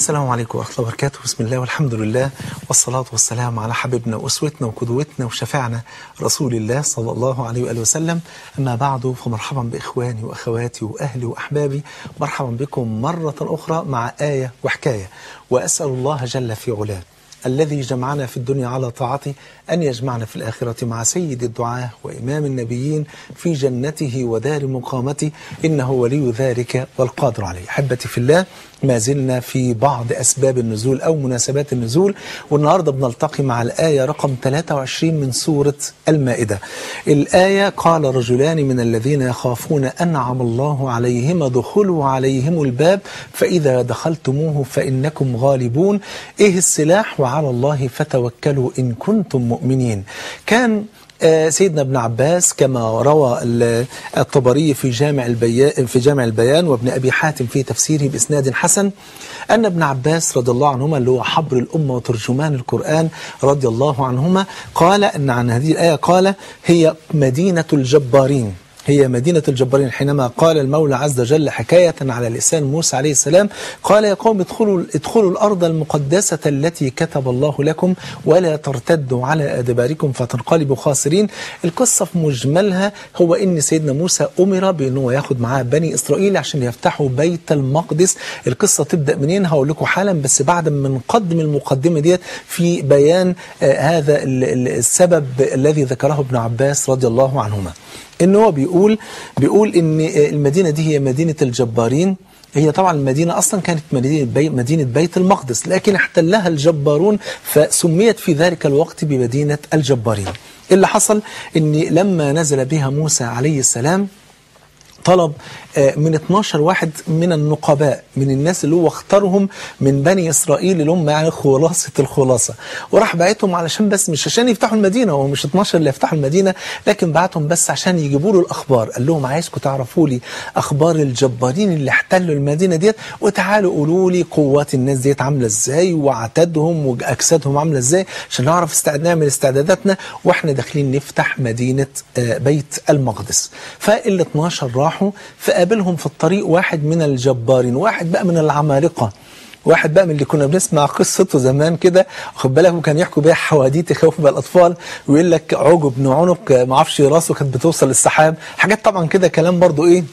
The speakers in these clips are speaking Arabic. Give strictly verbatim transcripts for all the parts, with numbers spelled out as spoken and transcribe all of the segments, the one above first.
السلام عليكم ورحمة الله وبركاته. بسم الله والحمد لله والصلاة والسلام على حبيبنا وأسوتنا وقدوتنا وشفيعنا رسول الله صلى الله عليه وآله وسلم. أما بعد، فمرحبا بإخواني وأخواتي وأهلي وأحبابي، مرحبا بكم مرة أخرى مع آية وحكاية. وأسأل الله جل في علاه الذي جمعنا في الدنيا على طاعته أن يجمعنا في الآخرة مع سيد الدعاة وإمام النبيين في جنته ودار مقامته، إنه ولي ذلك والقادر عليه. أحبتي في الله، ما زلنا في بعض أسباب النزول أو مناسبات النزول، والنهاردة بنلتقي مع الآية رقم ثلاثة وعشرين من سورة المائدة. الآية: قال رجلان من الذين يخافون أنعم الله عليهم ادخلوا عليهم الباب فإذا دخلتموه فإنكم غالبون. إيه السلاح؟ وعلى الله فتوكلوا إن كنتم مؤمنين. كان سيدنا ابن عباس كما روى الطبري في جامع البيان في جامع البيان وابن أبي حاتم في تفسيره بإسناد حسن، أن ابن عباس رضي الله عنهما اللي هو حبر الأمة وترجمان القرآن رضي الله عنهما قال أن عن هذه الآية قال: هي مدينة الجبارين، هي مدينة الجبارين. حينما قال المولى عز وجل حكاية على لسان موسى عليه السلام قال: يا قوم ادخلوا, ادخلوا الأرض المقدسة التي كتب الله لكم ولا ترتدوا على أدباركم فتنقلبوا خاسرين. القصة في مجملها هو إن سيدنا موسى أمر بأنه ياخد معاه بني إسرائيل عشان يفتحوا بيت المقدس. القصة تبدأ منين؟ هقول لكم حالا، بس بعد ما نقدم المقدمة ديت في بيان آه هذا السبب الذي ذكره ابن عباس رضي الله عنهما. إن هو بيقول بيقول إن المدينة دي هي مدينة الجبارين. هي طبعا المدينة أصلا كانت مدينة, بي مدينة بيت المقدس، لكن احتلها الجبارون فسميت في ذلك الوقت بمدينة الجبارين. اللي حصل إن لما نزل بها موسى عليه السلام طلب من اثناشر واحد من النقباء، من الناس اللي هو اختارهم من بني إسرائيل اللي هم يعني خلاصة الخلاصة، وراح بعتهم علشان بس مش عشان يفتحوا المدينة، هو مش اثناشر اللي يفتحوا المدينة، لكن بعتهم بس عشان يجيبوا له الأخبار. قال لهم: عايزكم تعرفوا لي أخبار الجبارين اللي احتلوا المدينة ديت، وتعالوا قولوا لي قوات الناس ديت عاملة ازاي وعتادهم وأجسادهم عاملة ازاي عشان نعرف استعد نعمل استعداداتنا واحنا داخلين نفتح مدينة بيت المقدس. فال اثناشر راحوا، فقابلهم في الطريق واحد من الجبارين، واحد بقى من العمالقة، واحد بقى من اللي كنا بنسمع قصته زمان كده، واخد بالك، وكان يحكوا بيها حواديت يخوف بقى الأطفال، ويقول لك عوج بن عنق ما اعرفش راسه كانت بتوصل للسحاب، حاجات طبعا كده كلام برضو ايه،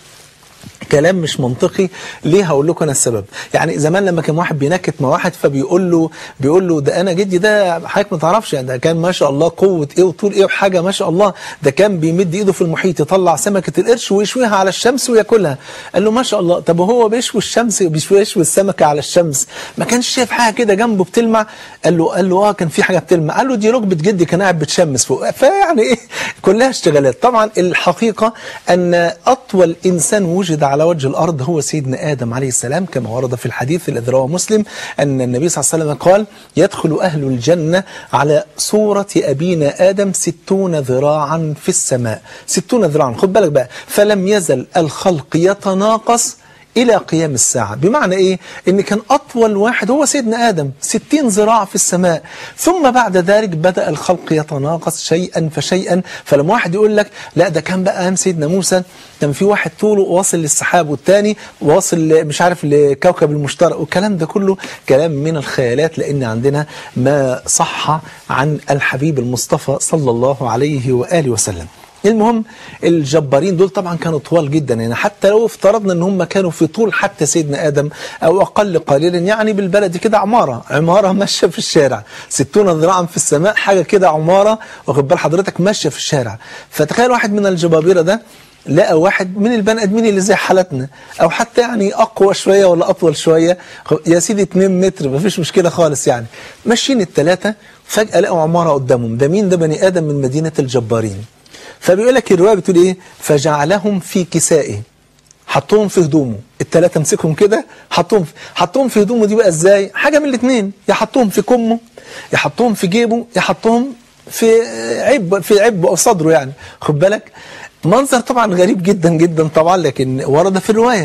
كلام مش منطقي. ليه؟ هقول لكم انا السبب. يعني زمان لما كان واحد بينكت مع واحد فبيقول له بيقول له ده انا جدي ده حضرتك ما تعرفش، يعني ده كان ما شاء الله قوه ايه وطول ايه وحاجه ما شاء الله، ده كان بيمد ايده في المحيط يطلع سمكه القرش ويشويها على الشمس وياكلها. قال له: ما شاء الله. طب وهو بيشوي الشمس بيشوي السمكه على الشمس ما كانش شايف حاجه كده جنبه بتلمع؟ قال له قال له اه كان في حاجه بتلمع. قال له: دي ركبه جدي كان قاعد بتشمس فوق. فيعني ايه، كلها اشتغالات. طبعا الحقيقه ان اطول انسان وجد على وجه الأرض هو سيدنا آدم عليه السلام، كما ورد في الحديث الذي رواه مسلم أن النبي صلى الله عليه وسلم قال: يدخل أهل الجنة على صورة أبينا آدم ستون ذراعا في السماء. ستون ذراعا، خد بالك بقى، فلم يزل الخلق يتناقص إلى قيام الساعة. بمعنى إيه؟ إن كان أطول واحد هو سيدنا آدم، ستين ذراع في السماء، ثم بعد ذلك بدأ الخلق يتناقص شيئا فشيئا. فلما واحد يقول لك لا ده كان بقى أيام سيدنا موسى كان في واحد طوله واصل للسحاب والتاني واصل مش عارف لكوكب المشتري، والكلام ده كله كلام من الخيالات، لأن عندنا ما صح عن الحبيب المصطفى صلى الله عليه وآله وسلم. المهم الجبارين دول طبعا كانوا طوال جدا، يعني حتى لو افترضنا ان هم كانوا في طول حتى سيدنا آدم او اقل قليلا، يعني بالبلد كده عمارة عمارة ماشية في الشارع، ستون ذراعا في السماء، حاجة كده عمارة، واخد بال حضرتك، ماشية في الشارع. فتخيل واحد من الجبابرة ده لقى واحد من البني ادمين اللي زي حالتنا، او حتى يعني اقوى شوية ولا اطول شوية، يا سيدي اتنين متر مفيش مشكلة خالص، يعني ماشيين الثلاثة، فجأة لقوا عمارة قدامهم. ده مين؟ ده بني آدم من مدينة الجبارين. فبيقول لك الرواية بتقول ايه؟ فجعلهم في كسائه، حطهم في هدومه، الثلاثه مسكهم كده حطهم حطهم في هدومه. دي بقى ازاي؟ حاجه من الاثنين، يا حطهم في كمه، يا حطهم في جيبه، يا حطهم في عب في عب او صدره، يعني خد بالك. منظر طبعا غريب جدا جدا طبعا، لكن ورد في الروايه.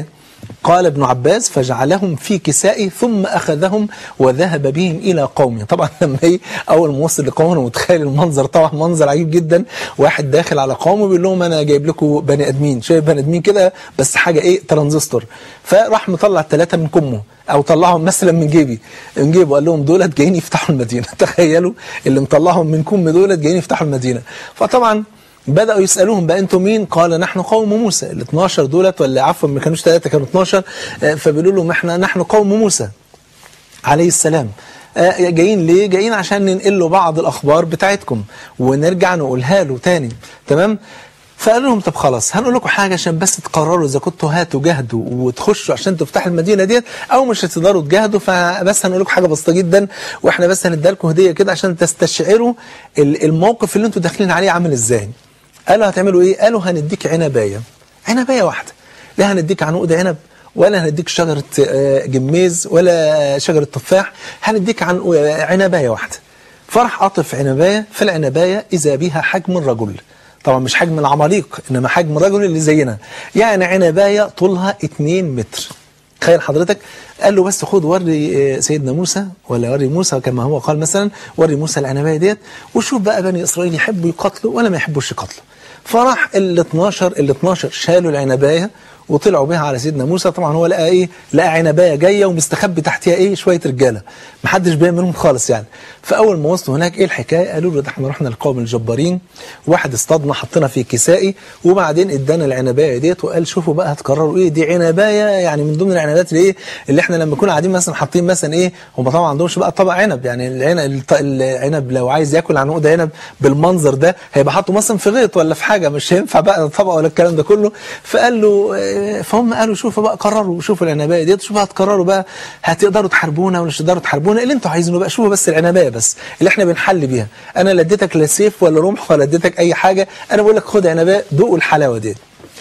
قال ابن عباس فجعلهم في كسائه ثم أخذهم وذهب بهم إلى قومه. طبعا لما ايه أول ما وصل لقومه متخيل المنظر، طبعا منظر عجيب جدا، واحد داخل على قومه بيقول لهم أنا جايب لكم بني أدمين، شايف بني أدمين كده بس حاجة إيه ترانزستور، فراح مطلع ثلاثة من كمه أو طلعهم مثلا من جيبي من جيبه، قال لهم دولت جايين يفتحوا المدينة. تخيلوا اللي مطلعهم من كم دولت جايين يفتحوا المدينة. فطبعا بدأوا يسألوهم بقى انتم مين؟ قال نحن قوم موسى. ال اثناشر دولت ولا عفوا ما كانوش ثلاثة كانوا اثناشر، فبيقولوا لهم احنا نحن قوم موسى عليه السلام. جايين ليه؟ جايين عشان ننقل له بعض الأخبار بتاعتكم ونرجع نقولها له تاني. تمام؟ فقالوا لهم طب خلاص هنقول لكم حاجة عشان بس تقرروا إذا كنتوا هاتوا جهدوا وتخشوا عشان تفتحوا المدينة ديت أو مش هتقدروا تجاهدوا، فبس هنقول لكم حاجة بسيطة جدا وإحنا بس هنديها لكم هدية كده عشان تستشعروا الموقف اللي أنتوا داخلين عليه عامل إزاي. قالوا هتعملوا إيه؟ قالوا هنديك عنباية، عنباية واحدة، لا هنديك عنقود عنب ولا هنديك شجرة جميز ولا شجرة تفاح، هنديك عن عنباية واحدة. فرح قاطف عنباية، في العنباية إذا بها حجم الرجل، طبعا مش حجم العماليق إنما حجم الرجل اللي زينا، يعني عنباية طولها اتنين متر. تخيل حضرتك. قال له بس خد وري سيدنا موسى ولا وري موسى كما هو قال مثلا، وري موسى العنباية ديت وشوف بقى بني إسرائيل يحبوا يقتلوا ولا ما يحبوش يقتلوا. فراح ال اثناشر ال اثناشر شالوا العنباية وطلعوا بها على سيدنا موسى. طبعا هو لقى ايه؟ لقى عنبايه جايه ومستخبي تحتها ايه؟ شويه رجاله، ما حدش باين منهم خالص يعني. فاول ما وصلوا هناك ايه الحكايه؟ قالوا له ده احنا رحنا للقوم الجبارين، واحد اصطادنا حطينا في كسائي وبعدين ادانا العنبايه ديت وقال شوفوا بقى هتكرروا ايه؟ دي عنبايه يعني من ضمن العنبات اللي ايه؟ اللي احنا لما نكون قاعدين مثلا حاطين مثلا ايه؟ هم طبعا ما عندهمش بقى طبق عنب، يعني العنب العنب لو عايز ياكل عنقود عنب بالمنظر ده هيبقى حاطه مثلا في غيط ولا في حاجه، مش هينفع بقى طبق ولا الكلام ده كله. فقال له فهم قالوا شوفوا بقى قرروا، شوفوا العنبايه ديت، شوفوا هتقرروا بقى هتقدروا تحاربونا ولا مش هتقدروا تحاربونا، اللي انتوا عايزينه بقى شوفوا بس العنبايه بس اللي احنا بنحل بيها، انا لا اديتك لا سيف ولا رمح ولا اديتك اي حاجه، انا بقول لك خد عنبايه دوقوا الحلاوه ديت.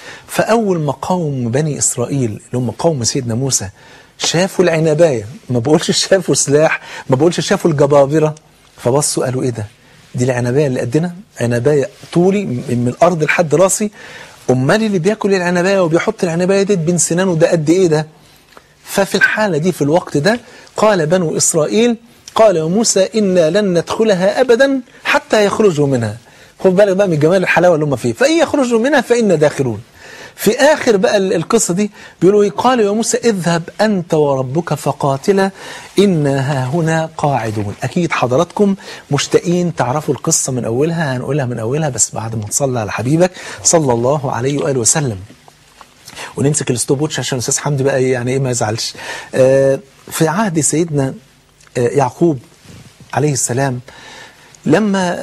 فاول ما قوم بني اسرائيل اللي هم قوم سيدنا موسى شافوا العنبايه، ما بقولش شافوا سلاح، ما بقولش شافوا الجبابره، فبصوا قالوا ايه ده؟ دي العنبايه اللي قدنا، عنبايه طولي من الارض لحد راسي، امال اللي بياكل العنبايه وبيحط العنبايه دي بين سنانه ده قد ايه ده؟ ففي الحاله دي في الوقت ده قال بنو اسرائيل قال موسى إنا لن ندخلها ابدا حتى يخرجوا منها. خد بالك بقى من جمال الحلاوه اللي هم فيه، فان يخرجوا منها فإنا داخلون. في آخر بقى القصة دي بيقولوا قال يا موسى اذهب أنت وربك فقاتلا إنا ها هنا قاعدون. أكيد حضراتكم مشتاقين تعرفوا القصة من أولها، هنقولها من أولها بس بعد ما تصلي على حبيبك صلى الله عليه وآله وسلم. ونمسك الستوب ووتش عشان الأستاذ حمدي بقى يعني إيه ما يزعلش. آه في عهد سيدنا آه يعقوب عليه السلام لما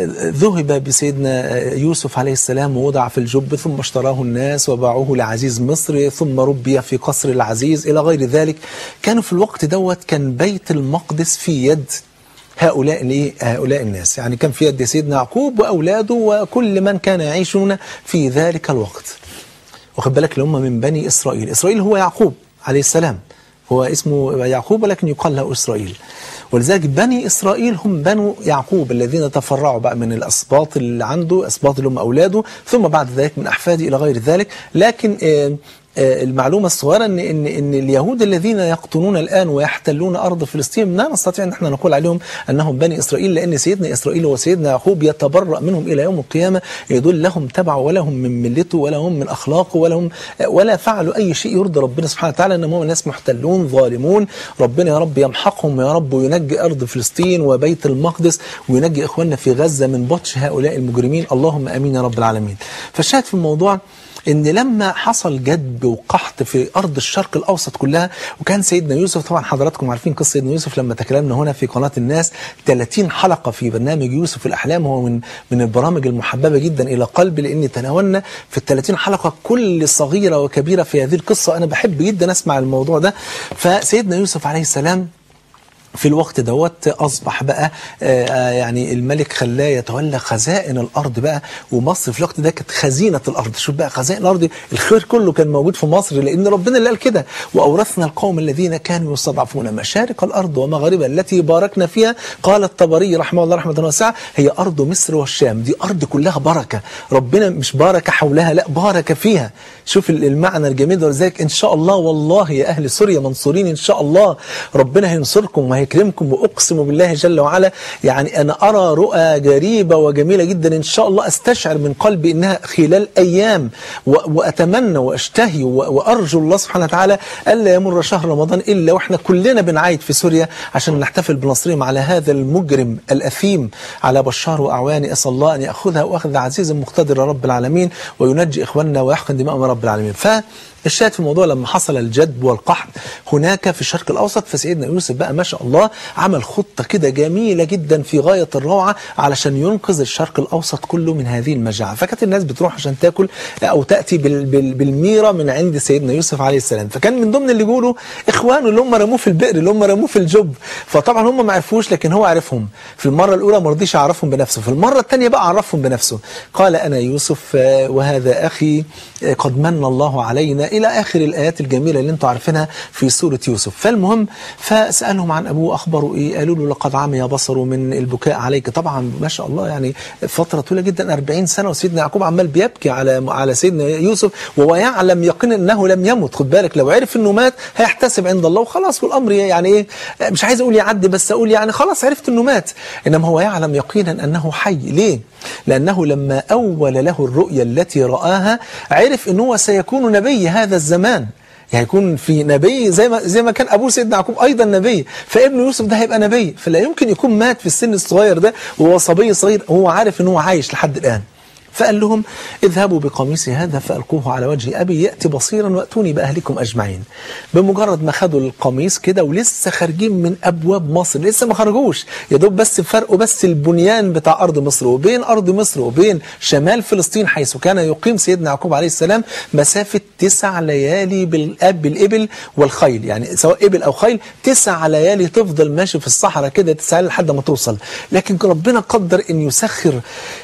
ذهب بسيدنا يوسف عليه السلام ووضع في الجب ثم اشتراه الناس وباعوه لعزيز مصر ثم ربي في قصر العزيز إلى غير ذلك، كانوا في الوقت دوت كان بيت المقدس في يد هؤلاء هؤلاء الناس، يعني كان في يد سيدنا يعقوب وأولاده وكل من كان يعيشون في ذلك الوقت. واخد بالك اللي هم من بني إسرائيل، إسرائيل هو يعقوب عليه السلام، هو اسمه يعقوب ولكن يقال له إسرائيل. ولذلك بني إسرائيل هم بنو يعقوب الذين تفرعوا بقى من الأسباط اللي عنده، أسباط اللي هم أولاده، ثم بعد ذلك من أحفاده إلى غير ذلك. لكن آه المعلومة الصغيرة إن, إن, إن اليهود الذين يقطنون الآن ويحتلون أرض فلسطين لا نستطيع أن احنا نقول عليهم أنهم بني إسرائيل، لأن سيدنا إسرائيل وسيدنا يعقوب يتبرأ منهم إلى يوم القيامة، يدل لهم تبع ولا هم من ملته ولا هم من أخلاقه ولا هم ولا فعلوا أي شيء يرضي ربنا سبحانه وتعالى، إنهم هم ناس محتلون ظالمون. ربنا يا رب يمحقهم يا رب وينجي أرض فلسطين وبيت المقدس وينجي إخواننا في غزة من بطش هؤلاء المجرمين، اللهم أمين يا رب العالمين. فالشاهد في الموضوع إن لما حصل جدب وقحط في أرض الشرق الأوسط كلها، وكان سيدنا يوسف طبعا حضراتكم عارفين قصة سيدنا يوسف لما تكلمنا هنا في قناة الناس ثلاثين حلقة في برنامج يوسف الأحلام، هو من من البرامج المحببة جدا إلى قلبي، لأن تناولنا في الثلاثين حلقة كل صغيرة وكبيرة في هذه القصة. أنا بحب جدا أسمع الموضوع ده. فسيدنا يوسف عليه السلام في الوقت دوت أصبح بقى آه يعني الملك خلاه يتولى خزائن الأرض بقى، ومصر في الوقت ده كانت خزينة الأرض. شوف بقى خزائن الأرض، الخير كله كان موجود في مصر، لأن ربنا اللي قال كده: وأورثنا القوم الذين كانوا يستضعفون مشارق الأرض ومغاربها التي باركنا فيها. قال الطبري رحمه الله رحمة واسعة: هي أرض مصر والشام. دي أرض كلها بركة، ربنا مش بارك حولها، لا بارك فيها. شوف المعنى الجميل ده. ولذلك إن شاء الله والله يا أهل سوريا منصورين إن شاء الله، ربنا هينصركم وهيكرمكم، وأقسم بالله جل وعلا يعني أنا أرى رؤى جريبة وجميلة جدا إن شاء الله، أستشعر من قلبي إنها خلال أيام، وأتمنى وأشتهي وأرجو الله سبحانه وتعالى ألا يمر شهر رمضان إلا وإحنا كلنا بنعايد في سوريا عشان نحتفل بنصرهم على هذا المجرم الأثيم، على بشار وأعوانه. أسأل الله أن يأخذها وأخذ عزيز مقتدر يا رب العالمين، وينجي إخواننا ويحقن دماءهم رب العالمين. ف الشاهد في الموضوع لما حصل الجدب والقحط هناك في الشرق الأوسط، فسيدنا يوسف بقى ما شاء الله عمل خطة كده جميلة جدا في غاية الروعة علشان ينقذ الشرق الأوسط كله من هذه المجاعة. فكانت الناس بتروح عشان تاكل أو تأتي بال بال بالميرة من عند سيدنا يوسف عليه السلام. فكان من ضمن اللي يقولوا إخوانه اللي هم رموه في البئر، اللي هم رموه في الجب. فطبعا هم ما عرفوش، لكن هو عرفهم. في المرة الأولى ما رضيش يعرفهم بنفسه، في المرة الثانية بقى عرفهم بنفسه. قال: أنا يوسف وهذا أخي قد من الله علينا، إلى آخر الآيات الجميلة اللي انتم عارفينها في سورة يوسف. فالمهم فسألهم عن أبوه، أخبروا إيه؟ قالوا له: لقد عمي بصره من البكاء عليك. طبعا ما شاء الله يعني فترة طويلة جدا، أربعين سنة، وسيدنا يعقوب عمال بيبكي على على سيدنا يوسف، وهو يعلم يقينا أنه لم يمت. خد بالك، لو عرف أنه مات هيحتسب عند الله وخلاص، والأمر يعني إيه، مش عايز أقول يعدي، بس أقول يعني خلاص عرفت أنه مات. إنما هو يعلم يقينا أنه حي. ليه؟ لأنه لما أول له الرؤيا التي رآها عرف أنه سيكون نبي هذا الزمان، هيكون في نبي زي ما زي ما كان ابوه سيدنا يعقوب ايضا نبي، فابن يوسف ده هيبقى نبي. فلا يمكن يكون مات في السن الصغير ده وهو صبي صغير، هو عارف ان هو عايش لحد الان. فقال لهم: اذهبوا بقميصي هذا فألقوه على وجه أبي يأتي بصيرا وأتوني بأهلكم أجمعين. بمجرد ما خدوا القميص كده ولسه خارجين من أبواب مصر، لسه ما خرجوش، يا دوب بس فرقوا بس البنيان بتاع أرض مصر وبين أرض مصر وبين شمال فلسطين حيث كان يقيم سيدنا يعقوب عليه السلام مسافة تسع ليالي بالأب بالإبل والخيل، يعني سواء إبل أو خيل تسع ليالي تفضل ماشي في الصحراء كده تسع لحد ما توصل. لكن ربنا قدر أن يسخر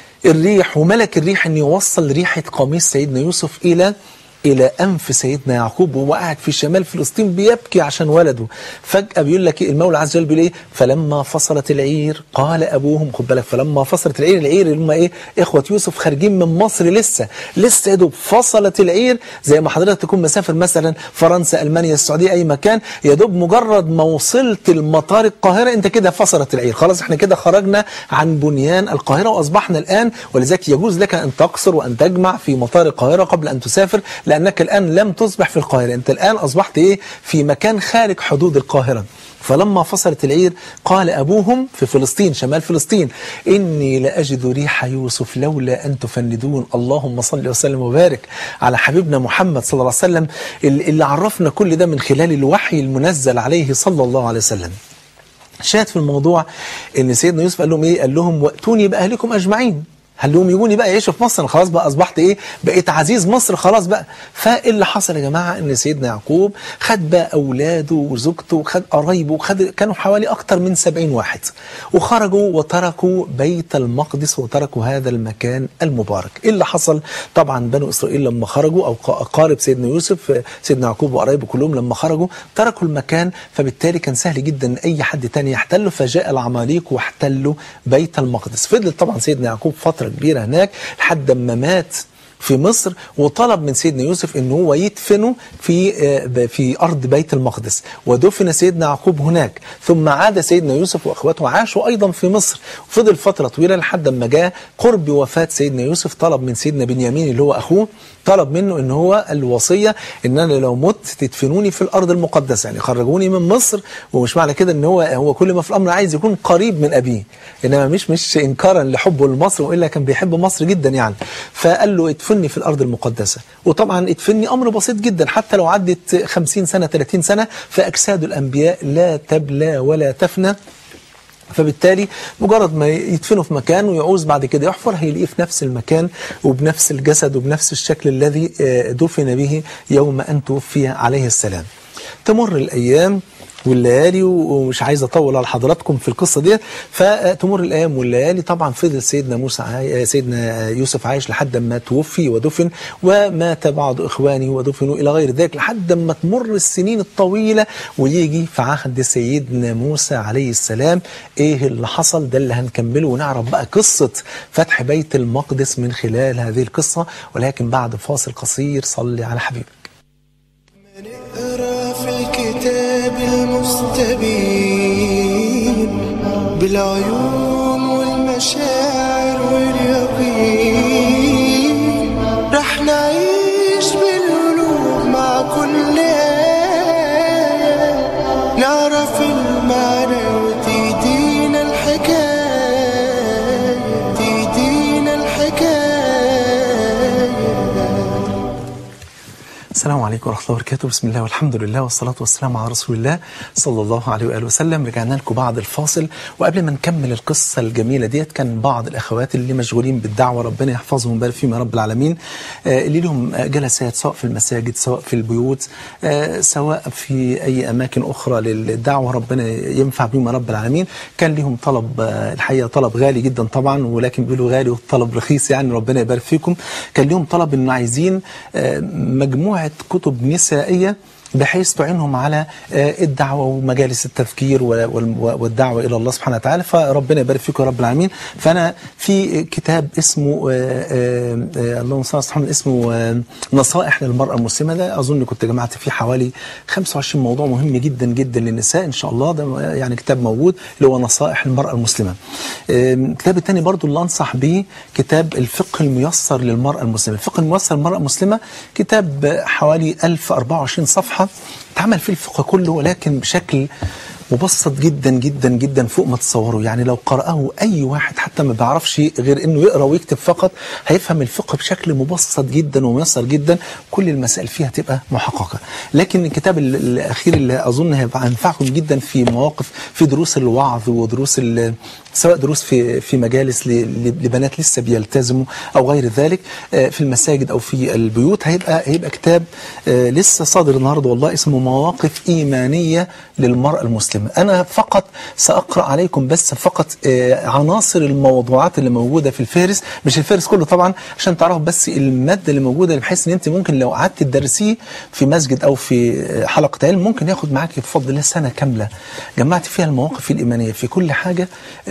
الريح وملك الريح أن يوصل ريحة قميص سيدنا يوسف إلى إلى أنف سيدنا يعقوب، وهو قاعد في شمال فلسطين بيبكي عشان ولده. فجأة بيقول لك المولى عز وجل بيقول إيه؟ فلما فصلت العير قال أبوهم. خد بالك، فلما فصلت العير، العير اللي هم إيه؟ إخوة يوسف خارجين من مصر، لسه لسه يا دوب فصلت العير، زي ما حضرتك تكون مسافر مثلا فرنسا، ألمانيا، السعودية، أي مكان، يا دوب مجرد ما وصلت المطار القاهرة أنت كده فصلت العير، خلاص إحنا كده خرجنا عن بنيان القاهرة وأصبحنا الآن. ولذلك يجوز لك أن تقصر وأن تجمع في مطار القاهرة قبل أن تسافر، لأنك الآن لم تصبح في القاهرة، أنت الآن أصبحت إيه؟ في مكان خارج حدود القاهرة. فلما فصلت العير قال أبوهم في فلسطين شمال فلسطين: إني لأجد ريح يوسف لولا أن تفندون. اللهم صل وسلم وبارك على حبيبنا محمد صلى الله عليه وسلم، اللي عرفنا كل ده من خلال الوحي المنزل عليه صلى الله عليه وسلم. شاهد في الموضوع إن سيدنا يوسف قال لهم إيه؟ قال لهم: وأتوني بأهلكم أجمعين. قال لهم يجوني بقى يعيشوا في مصر، خلاص بقى أصبحت إيه؟ بقيت عزيز مصر خلاص بقى. فاللي حصل يا جماعة إن سيدنا يعقوب خد بقى أولاده وزوجته وخد قرايبه وخد، كانوا حوالي أكتر من سبعين واحد، وخرجوا وتركوا بيت المقدس وتركوا هذا المكان المبارك. إيه اللي حصل؟ طبعا بنو إسرائيل لما خرجوا، أو أقارب سيدنا يوسف سيدنا يعقوب وقرايبه كلهم لما خرجوا تركوا المكان، فبالتالي كان سهل جدا أن أي حد تاني يحتله، فجاء العماليق واحتلوا بيت المقدس. فضل طبعا سيدنا يعقوب فترة كبيرة هناك لحد ما مات في مصر، وطلب من سيدنا يوسف ان هو يدفنه في في ارض بيت المقدس، ودفن سيدنا يعقوب هناك. ثم عاد سيدنا يوسف واخواته عاشوا ايضا في مصر، وفضل فتره طويله لحد ما جاء قرب وفاه سيدنا يوسف، طلب من سيدنا بنيامين اللي هو اخوه، طلب منه ان هو الوصيه ان انا لو مت تدفنوني في الارض المقدسه، يعني خرجوني من مصر. ومش معنى كده ان هو هو كل ما في الامر عايز يكون قريب من ابيه، انما مش مش انكارا لحبه لمصر، والا كان بيحب مصر جدا يعني. فقال له ادفني في الارض المقدسه. وطبعا ادفني امر بسيط جدا، حتى لو عدت خمسين سنه ثلاثين سنه فاجساد الانبياء لا تبلى ولا تفنى، فبالتالي مجرد ما يدفنه في مكان ويعوز بعد كده يحفر هيلاقيه في نفس المكان وبنفس الجسد وبنفس الشكل الذي دفن به يوم أن توفي عليه السلام. تمر الأيام والليالي، ومش عايز اطول على حضراتكم في القصه ديت. فتمر الايام والليالي، طبعا فضل سيدنا موسى عاي... سيدنا يوسف عايش لحد ما توفي ودفن، ومات بعض اخوانه ودفنوا الى غير ذلك، لحد ما تمر السنين الطويله ويجي في عهد سيدنا موسى عليه السلام. ايه اللي حصل؟ ده اللي هنكمله ونعرف بقى قصه فتح بيت المقدس من خلال هذه القصه، ولكن بعد فاصل قصير. صلي على حبيبك. نقرأ في الكتاب المستبين بالعيون والمشاعر واليقين، رح نعيش بالقلوب مع كل آية، نعرف المعنى وتهدينا الحكاية، تهدينا الحكاية. السلام عليكم ورحمة الله وبركاته. بسم الله والحمد لله والصلاة والسلام على رسول الله صلى الله عليه وآله وسلم. رجعنا لكم بعد الفاصل، وقبل ما نكمل القصة الجميلة ديت كان بعض الأخوات اللي مشغولين بالدعوة، ربنا يحفظهم ويبارك فيهم يا رب العالمين، آه اللي لهم جلسات سواء في المساجد سواء في البيوت آه سواء في أي أماكن أخرى للدعوة، ربنا ينفع بهم يا رب العالمين. كان لهم طلب آه الحقيقة طلب غالي جدا طبعا، ولكن بيقولوا غالي والطلب رخيص، يعني ربنا يبارك فيكم. كان لهم طلب إنه عايزين آه مجموعة كتب نسائية بحيث تعينهم على الدعوة ومجالس التفكير والدعوة إلى الله سبحانه وتعالى، فربنا يبارك فيكم يا رب العالمين. فأنا في كتاب اسمه اللهم صل على محمد اسمه نصائح للمرأة المسلمة، ده أظن كنت جمعت فيه حوالي خمسة وعشرين موضوع مهم جدا جدا للنساء إن شاء الله، ده يعني كتاب موجود اللي هو نصائح المرأة المسلمة. الكتاب الثاني برضو اللي أنصح به كتاب الفقه الميسر للمرأة المسلمة. الفقه الميسر للمرأة المسلمة كتاب حوالي ألف وأربعة وعشرين صفحة، اتعمل فيه الفقه كله ولكن بشكل مبسط جدا جدا جدا فوق ما تتصوروا. يعني لو قرأه أي واحد حتى ما بيعرفش غير إنه يقرأ ويكتب فقط هيفهم الفقه بشكل مبسط جدا وميسر جدا، كل المسائل فيها تبقى محققة. لكن الكتاب الأخير اللي أظن هينفعكم جدا في مواقف، في دروس الوعظ ودروس سواء دروس في في مجالس لبنات لسه بيلتزموا أو غير ذلك في المساجد أو في البيوت، هيبقى هيبقى كتاب لسه صادر النهارده والله، اسمه مواقف إيمانية للمرأة المسلمة. أنا فقط سأقرأ عليكم بس فقط عناصر الموضوعات اللي موجودة في الفهرس، مش الفهرس كله طبعا، عشان تعرفوا بس المادة اللي موجودة، بحيث ان انت ممكن لو قعدت تدرسيه في مسجد او في حلقة علم ممكن ياخد معاك بفضل الله سنة كاملة جمعت فيها المواقف الإيمانية في كل حاجة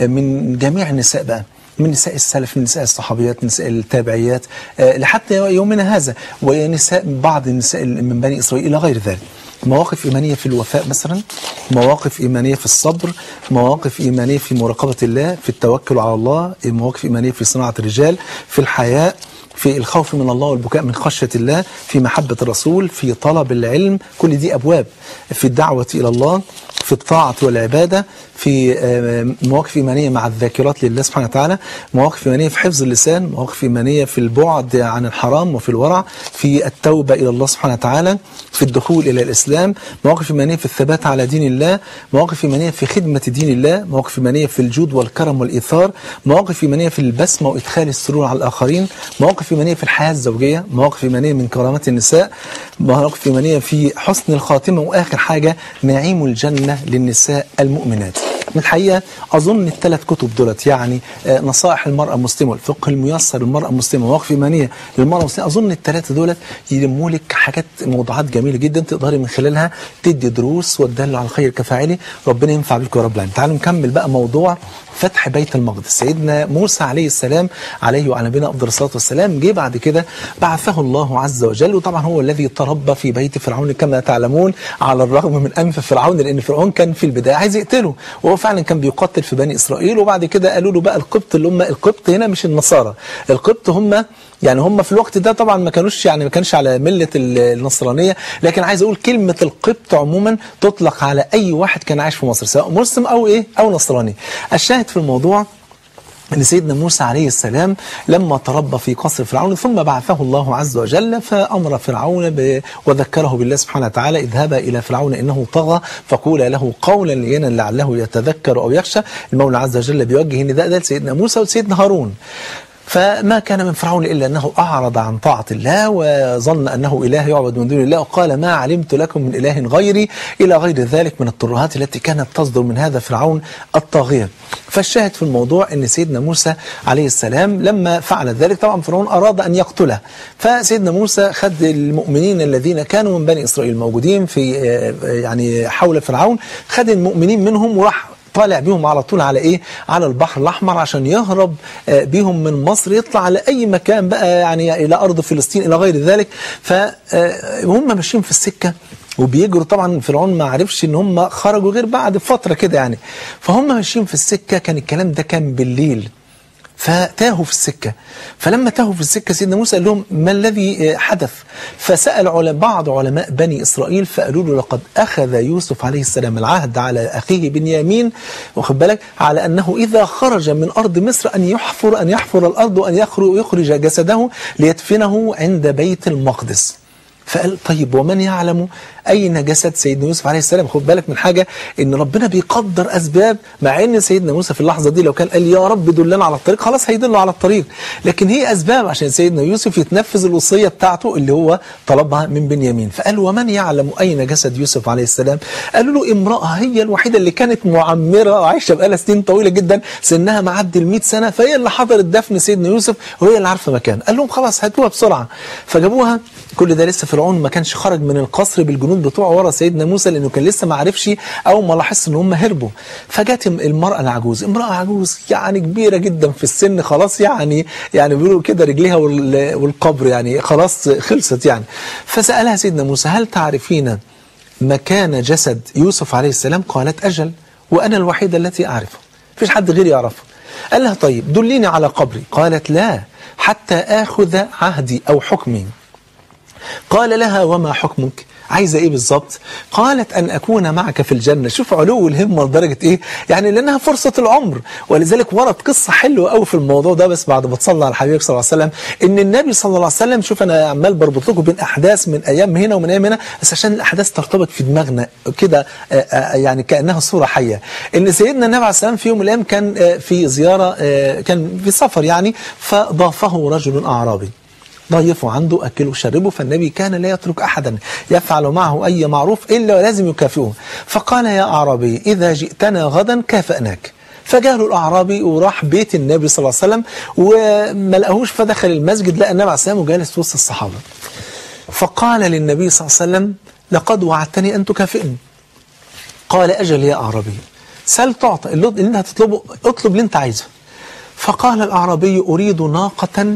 من جميع النساء بقى، من نساء السلف، من نساء الصحابيات، من نساء التابعيات أه لحتى يومنا هذا، ونساء بعض النساء من بني إسرائيل إلى غير ذلك. مواقف إيمانية في الوفاء مثلا، مواقف إيمانية في الصبر، مواقف إيمانية في مراقبة الله، في التوكل على الله، مواقف إيمانية في صناعة الرجال، في الحياء، في الخوف من الله والبكاء من خشية الله، في محبة الرسول، في طلب العلم، كل دي أبواب، في الدعوة إلى الله، في الطاعة والعبادة، في مواقف إيمانية مع الذاكرات لله سبحانه وتعالى، مواقف إيمانية في حفظ اللسان، مواقف إيمانية في البعد عن الحرام وفي الورع، في التوبة إلى الله سبحانه وتعالى، في الدخول إلى الإسلام، مواقف إيمانية في الثبات على دين الله، مواقف إيمانية في خدمة دين الله، مواقف إيمانية في الجود والكرم والإيثار، مواقف إيمانية في البسمة وإدخال السرور على الآخرين، مواقف إيمانية في الحياة الزوجية، مواقف إيمانية من كرامات النساء، مواقف إيمانية في حسن الخاتمة، وآخر حاجة نعيم الجنة للنساء المؤمنات. من الحقيقة أظن الثلاث كتب دولت، يعني نصائح المرأة المسلمة والفقه الميسر للمرأة المسلمة ومواقف إيمانية للمرأة المسلمة، أظن الثلاثة دولت يلموا لك حاجات موضوعات جميلة جدا تقدري من خلالها تدي دروس والدل على الخير كفاعله. ربنا ينفع بكم يا رب العالمين. تعالوا نكمل بقى موضوع فتح بيت المقدس. سيدنا موسى عليه السلام عليه وعلى نبينا أفضل الصلاة والسلام جه بعد كده بعثه الله عز وجل، وطبعا هو الذي تربى في بيت فرعون كما تعلمون، على الرغم من أنف فرعون، لأن فرعون كان في البداية عايز يقتله، وهو فعلا كان بيقتل في بني إسرائيل. وبعد كده قالوا له بقى القبط، اللي هم القبط هنا مش النصارى، القبط هم يعني هم في الوقت ده طبعا ما كانوش يعني ما كانش على ملة النصرانية، لكن عايز أقول كلمة القبط عموما تطلق على أي واحد كان عايش في مصر سواء مسلم أو إيه أو نصراني. الشاهد في الموضوع أن سيدنا موسى عليه السلام لما تربى في قصر فرعون ثم بعثه الله عز وجل، فأمر فرعون ب... وذكره بالله سبحانه وتعالى: اذهبا إلى فرعون إنه طغى فقولا له قولا لينا لعله يتذكر أو يخشى. المولى عز وجل بيوجه النداء ده لسيدنا موسى وسيدنا هارون. فما كان من فرعون إلا أنه أعرض عن طاعة الله وظن أنه إله يعبد من دون الله، وقال ما علمت لكم من إله غيري إلى غير ذلك من الترهات التي كانت تصدر من هذا فرعون الطاغية. فالشاهد في الموضوع أن سيدنا موسى عليه السلام لما فعل ذلك طبعا فرعون أراد أن يقتله، فسيدنا موسى خد المؤمنين الذين كانوا من بني إسرائيل موجودين في يعني حول فرعون، خد المؤمنين منهم وراح طالع بيهم على طول على ايه؟ على البحر الاحمر عشان يهرب بيهم من مصر، يطلع على اي مكان بقى يعني الى ارض فلسطين الى غير ذلك. فهم ماشيين في السكه وبيجروا، طبعا فرعون ما عرفش ان هم خرجوا غير بعد فتره كده يعني. فهم ماشيين في السكه، كان الكلام ده كان بالليل، فتاهوا في السكة. فلما تاهوا في السكة سيدنا موسى قال لهم ما الذي حدث؟ فسأل بعض علماء بني إسرائيل فقالوا له لقد أخذ يوسف عليه السلام العهد على أخيه بنيامين، واخد بالك، على أنه إذا خرج من أرض مصر أن يحفر أن يحفر الأرض وأن يخرج جسده ليدفنه عند بيت المقدس. فقال طيب ومن يعلم أين جسد سيدنا يوسف عليه السلام؟ خد بالك من حاجة، إن ربنا بيقدر أسباب، مع إن سيدنا موسى في اللحظة دي لو كان قال يا رب دلنا على الطريق خلاص هيدله على الطريق، لكن هي أسباب عشان سيدنا يوسف يتنفذ الوصية بتاعته اللي هو طلبها من بنيامين. فقال ومن يعلم أين جسد يوسف عليه السلام؟ قالوا له امرأة هي الوحيدة اللي كانت معمرة وعايشة بقالها سنين طويلة جدا، سنها معدي المئة سنة، فهي اللي حضرت دفن سيدنا يوسف وهي اللي عارفة مكان. قال لهم خلاص هاتوها بسرعة. فجابوها، كل ده لسه فرعون ما كانش خرج من القصر بالجنود بتوعه ورا سيدنا موسى، لانه كان لسه ما عرفش او ما لاحظش ان هم هربوا. فجت المراه العجوز، امراه عجوز يعني كبيره جدا في السن، خلاص يعني يعني بيقولوا كده رجليها والقبر يعني خلاص خلصت يعني. فسالها سيدنا موسى هل تعرفين مكان جسد يوسف عليه السلام؟ قالت اجل وانا الوحيده التي اعرفه، مفيش حد غيري يعرفه. قال لها طيب دليني على قبري. قالت لا حتى اخذ عهدي او حكمي. قال لها وما حكمك؟ عايزة ايه بالظبط؟ قالت ان اكون معك في الجنة. شوف علو الهمة لدرجة ايه؟ يعني لانها فرصة العمر. ولذلك ورد قصة حلوة قوي في الموضوع ده، بس بعد ما تصلى على الحبيب صلى الله عليه وسلم، ان النبي صلى الله عليه وسلم، شوف انا عمال بربط لكم بين احداث من ايام هنا ومن ايام هنا بس عشان الاحداث ترتبط في دماغنا كده يعني كانها صورة حية. ان سيدنا النبي عليه السلام في يوم من الايام كان في زيارة، كان في سفر يعني، فضافه رجل اعرابي، ضيفوا عنده أكله وشربه، فالنبي كان لا يترك أحدا يفعل معه أي معروف إلا ولازم يكافئه. فقال يا أعرابي إذا جئتنا غدا كافأناك. فجاء الأعرابي وراح بيت النبي صلى الله عليه وسلم وما لقاهوش، فدخل المسجد لقى النبي عليه السلام وجالس وسط الصحابة. فقال للنبي صلى الله عليه وسلم لقد وعدتني أن تكافئني. قال أجل يا أعرابي سل تعطى، اللي انت هتطلبه اطلب اللي انت عايزه. فقال الأعرابي أريد ناقة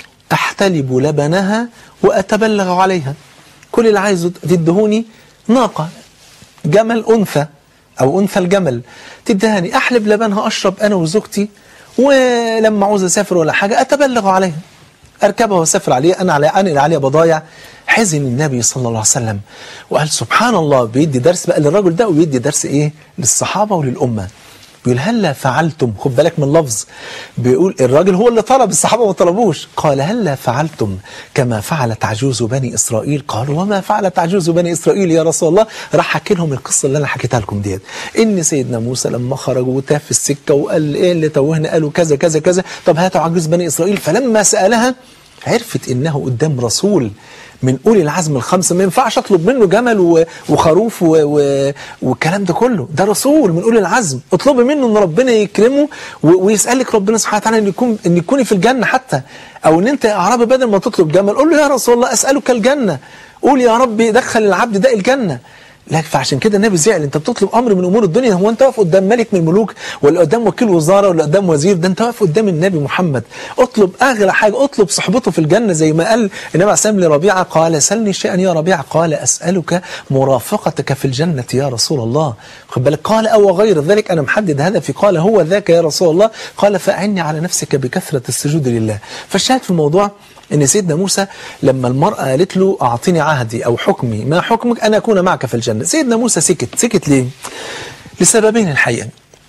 أحتلب لبنها وأتبلغ عليها، كل اللي عايزه تدهوني ناقة، جمل أنثى أو أنثى الجمل، تدهاني أحلب لبنها أشرب أنا وزوجتي، ولما عاوز أسافر ولا حاجة أتبلغ عليها، أركبها وأسافر عليها، أنا على أنقل عليها بضايع. حزن النبي صلى الله عليه وسلم وقال سبحان الله، بيدي درس بقى للرجل ده وبيدي درس إيه للصحابة وللأمة. بيقول هلا فعلتم، خد بالك من اللفظ، بيقول الراجل هو اللي طلب، الصحابة ما طلبوش. قال هلا فعلتم كما فعلت عجوز بني إسرائيل؟ قالوا وما فعلت عجوز بني إسرائيل يا رسول الله؟ راح حكي لهم القصة اللي أنا حكيتها لكم ديت، إن سيدنا موسى لما خرجوا وتاه في السكة وقال إيه اللي توهنا، قالوا كذا كذا كذا، طب هاتوا عجوز بني إسرائيل. فلما سألها عرفت إنه قدام رسول من أولي العزم الخمسة، ما ينفعش أطلب منه جمل وخروف والكلام ده كله، ده رسول من أولي العزم، اطلبي منه أن ربنا يكرمه ويسألك ربنا سبحانه وتعالى أن يكون أن يكوني في الجنة حتى، أو أن أنت يا أعرابي بدل ما تطلب جمل قول له يا رسول الله أسألك الجنة، قول يا رب دخل العبد ده الجنة. لكن فعشان كده النبي زعل، انت بتطلب امر من امور الدنيا، هو انت واقف قدام ملك من الملوك ولا قدام وكيل وزاره ولا قدام وزير؟ ده انت واقف قدام النبي محمد، اطلب اغلى حاجه، اطلب صحبته في الجنه، زي ما قال النبي عليه السلام لربيعه، قال سلني شيئا يا ربيعه، قال اسالك مرافقتك في الجنه يا رسول الله. خد بالك، قال او غير ذلك، انا محدد هدفي، قال هو ذاك يا رسول الله، قال فاعني على نفسك بكثره السجود لله. فالشاهد في الموضوع ان سيدنا موسى لما المرأة قالت له اعطيني عهدي او حكمي، ما حكمك؟ انا اكون معك في الجنة. سيدنا موسى سكت. سكت ليه؟ لسببين الحقيقة.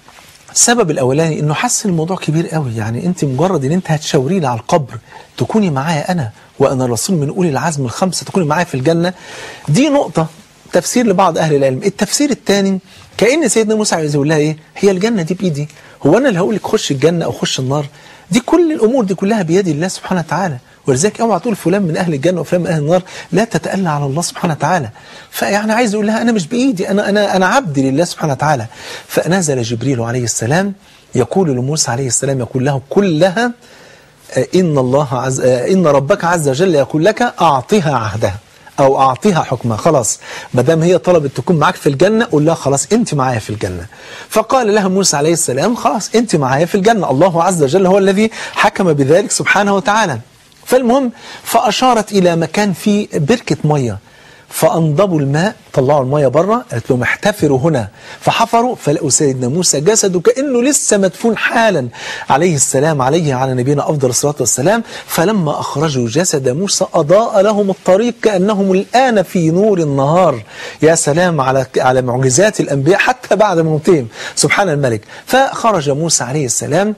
السبب الاولاني انه حس الموضوع كبير قوي، يعني انت مجرد ان انت هتشاوريني على القبر تكوني معايا انا وانا رسول من اولي العزم الخمسة، تكوني معايا في الجنة، دي نقطة تفسير لبعض أهل العلم. التفسير الثاني كأن سيدنا موسى عايز يقول لها إيه؟ هي الجنة دي بإيدي، هو أنا اللي هقول لك خش الجنة أو خش النار؟ دي كل الأمور دي كلها بيد الله سبحانه وتعالى. ولذلك اوعى تقول فلان من أهل الجنة وفلان من أهل النار، لا تتألى على الله سبحانه وتعالى. فيعني عايز يقول لها أنا مش بإيدي، أنا أنا أنا عبد لله سبحانه وتعالى. فنزل جبريل عليه السلام يقول لموسى عليه السلام، يقول له كلها إن الله عز إن ربك عز وجل يقول لك أعطها عهدها أو أعطيها حكمها. خلاص ما دام هي طلبت تكون معاك في الجنة قول لها خلاص أنت معايا في الجنة. فقال لها موسى عليه السلام خلاص أنت معايا في الجنة، الله عز وجل هو الذي حكم بذلك سبحانه وتعالى. فالمهم فأشارت إلى مكان فيه بركة مية، فأنضبوا الماء، طلعوا المية بره، قالت لهم احتفروا هنا. فحفروا فلقوا سيدنا موسى جسده كأنه لسه مدفون حالا عليه السلام، عليه على نبينا أفضل الصلاة والسلام. فلما أخرجوا جسد موسى أضاء لهم الطريق كأنهم الآن في نور النهار. يا سلام على على معجزات الأنبياء حتى بعد موتهم، سبحان الملك. فخرج موسى عليه السلام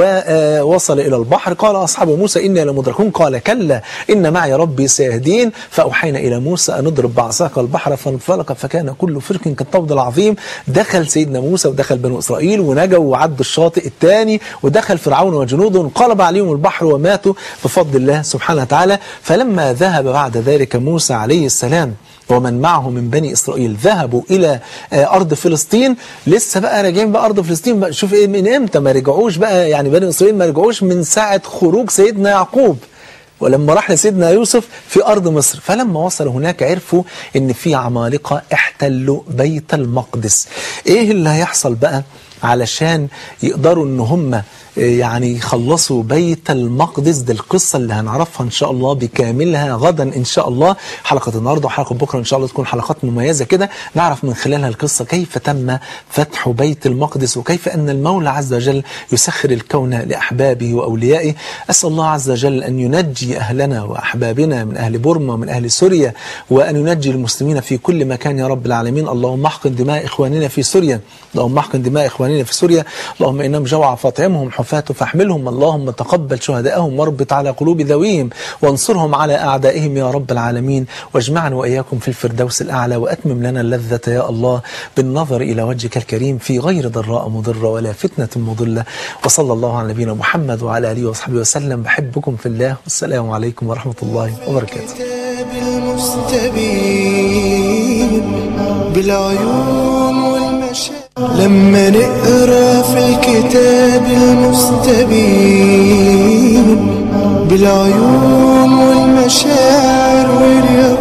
ووصل إلى البحر. قال أصحاب موسى إنا لمدركون، قال كلا إن معي ربي سيهدين. فأوحينا إلى موسى أن اضرب بعصاك البحر فانفلق فكان كل فرق كالطود العظيم. دخل سيدنا موسى ودخل بنو إسرائيل ونجوا وعدوا الشاطئ الثاني، ودخل فرعون وجنوده انقلب عليهم البحر وماتوا بفضل الله سبحانه وتعالى. فلما ذهب بعد ذلك موسى عليه السلام ومن معه من بني إسرائيل ذهبوا إلى أرض فلسطين، لسه بقى راجعين بقى أرض فلسطين بقى. شوف إيه من إمتى ما رجعوش بقى، يعني بني إسرائيل ما رجعوش من ساعة خروج سيدنا يعقوب ولما راح لسيدنا يوسف في أرض مصر. فلما وصلوا هناك عرفوا إن في عمالقة احتلوا بيت المقدس. إيه اللي هيحصل بقى علشان يقدروا إن هم يعني يخلصوا بيت المقدس؟ دي القصة اللي هنعرفها إن شاء الله بكاملها غدا إن شاء الله. حلقة النهاردة وحلقة بكرة إن شاء الله تكون حلقات مميزة كده، نعرف من خلالها القصة كيف تم فتح بيت المقدس وكيف أن المولى عز وجل يسخر الكون لأحبابه وأوليائه. أسأل الله عز وجل أن ينجي أهلنا وأحبابنا من أهل بورما ومن أهل سوريا، وأن ينجي المسلمين في كل مكان يا رب العالمين. اللهم احقن دماء إخواننا في سوريا، اللهم احقن دماء إخواننا في سوريا، اللهم إنهم جوع فاطعمهم حفاة فاحملهم، اللهم تقبل شهداءهم واربط على قلوب ذويهم وانصرهم على أعدائهم يا رب العالمين، واجمعنا وإياكم في الفردوس الأعلى، وأتمم لنا اللذة يا الله بالنظر إلى وجهك الكريم في غير ضراء مضرة ولا فتنة مضلة. وصلى الله على نبينا محمد وعلى آله وصحبه وسلم. بحبكم في الله، والسلام عليكم ورحمة الله وبركاته. بالعيون والمشاعر لما نقرأ في الكتاب المستبين، بالعيون والمشاعر واليقين